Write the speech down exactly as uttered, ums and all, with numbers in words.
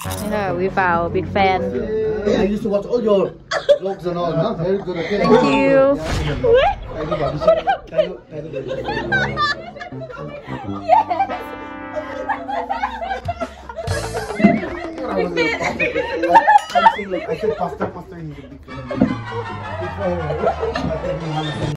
Yeah, we found big fan. I used to watch all your vlogs and all, huh? Very good. Okay. Thank you. I said faster, faster in the